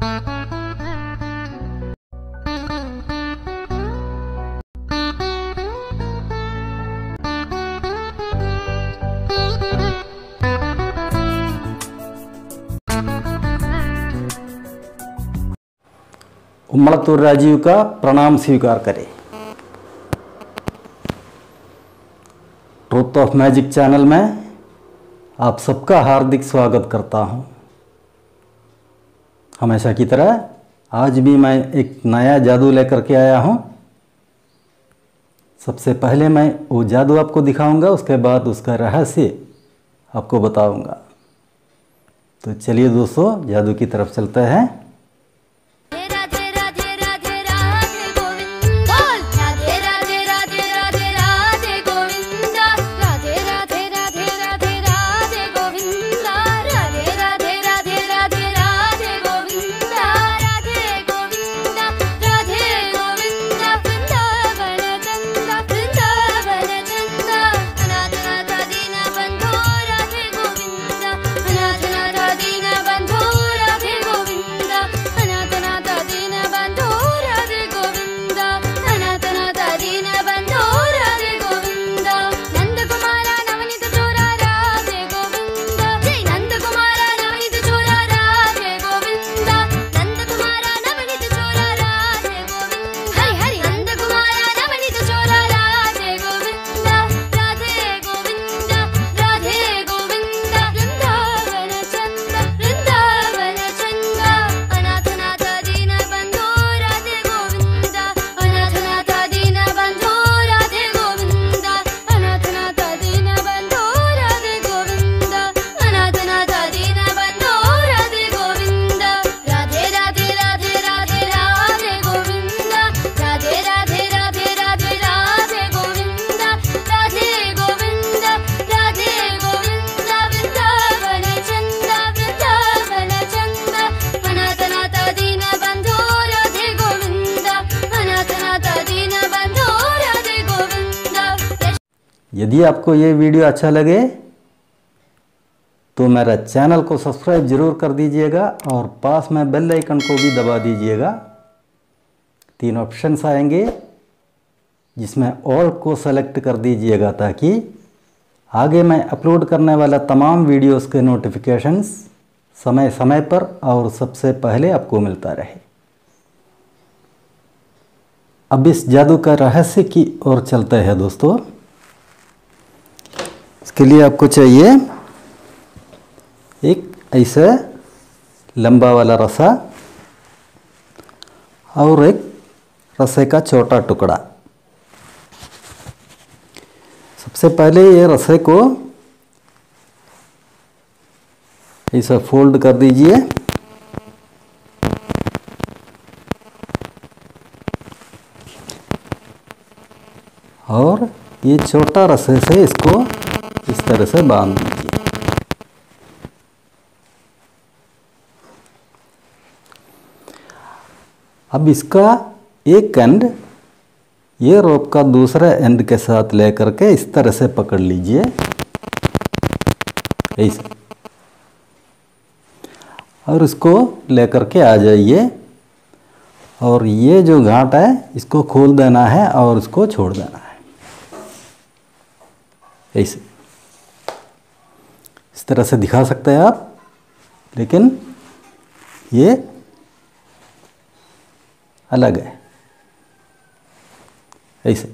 उम्मड़तूर राजीव का प्रणाम स्वीकार करें। ट्रूथ ऑफ मैजिक चैनल में आप सबका हार्दिक स्वागत करता हूं। हमेशा की तरह आज भी मैं एक नया जादू लेकर के आया हूं। सबसे पहले मैं वो जादू आपको दिखाऊंगा, उसके बाद उसका रहस्य आपको बताऊंगा। तो चलिए दोस्तों, जादू की तरफ चलते हैं। यदि आपको ये वीडियो अच्छा लगे तो मेरा चैनल को सब्सक्राइब जरूर कर दीजिएगा और पास में बेल आइकन को भी दबा दीजिएगा। 3 ऑप्शंस आएंगे जिसमें ऑल को सेलेक्ट कर दीजिएगा ताकि आगे मैं अपलोड करने वाला तमाम वीडियोस के नोटिफिकेशंस समय समय पर और सबसे पहले आपको मिलता रहे। अब इस जादू का रहस्य की ओर चलते हैं दोस्तों। इसके लिए आपको चाहिए एक ऐसा लंबा वाला रसा और एक रसे का छोटा टुकड़ा। सबसे पहले ये रसे को ऐसा फोल्ड कर दीजिए और ये छोटा रसे से इसको इस तरह से बांध दीजिए। अब इसका एक एंड ये रोप का दूसरा एंड के साथ लेकर के इस तरह से पकड़ लीजिए ऐसे, और इसको लेकर के आ जाइए और ये जो गांठ है इसको खोल देना है और इसको छोड़ देना है ऐसे। इस तरह से दिखा सकते हैं आप, लेकिन ये अलग है ऐसे।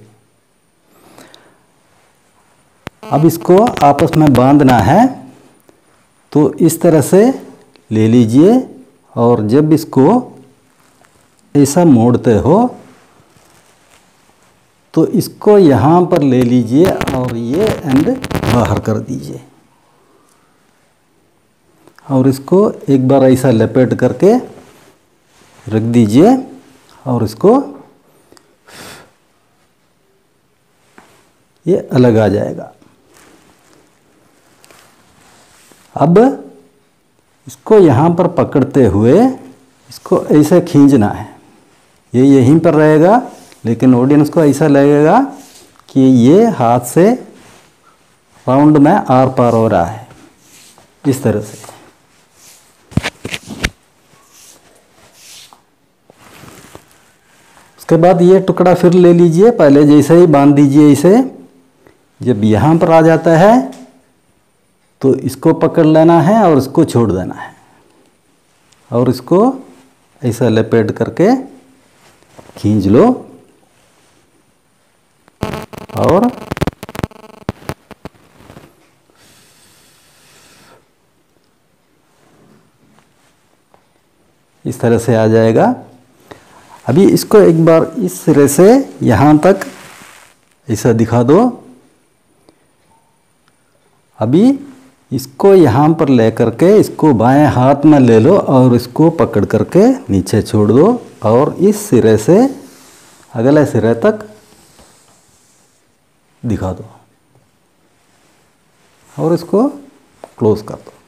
अब इसको आपस में बांधना है तो इस तरह से ले लीजिए और जब इसको ऐसा मोड़ते हो तो इसको यहाँ पर ले लीजिए और ये एंड बाहर कर दीजिए और इसको एक बार ऐसा लपेट करके रख दीजिए और इसको ये अलग आ जाएगा। अब इसको यहाँ पर पकड़ते हुए इसको ऐसे खींचना है। ये यहीं पर रहेगा लेकिन ऑडियंस को ऐसा लगेगा कि ये हाथ से राउंड में आर पार हो रहा है इस तरह से। उसके बाद ये टुकड़ा फिर ले लीजिए, पहले जैसे ही बांध दीजिए इसे। जब यहाँ पर आ जाता है तो इसको पकड़ लेना है और इसको छोड़ देना है, और इसको ऐसा लपेट करके खींच लो और इस तरह से आ जाएगा। अभी इसको एक बार इस सिरे से यहाँ तक ऐसा दिखा दो। अभी इसको यहाँ पर ले करके इसको बाएं हाथ में ले लो और इसको पकड़ करके नीचे छोड़ दो और इस सिरे से अगले सिरे तक दिखा दो और इसको क्लोज कर दो।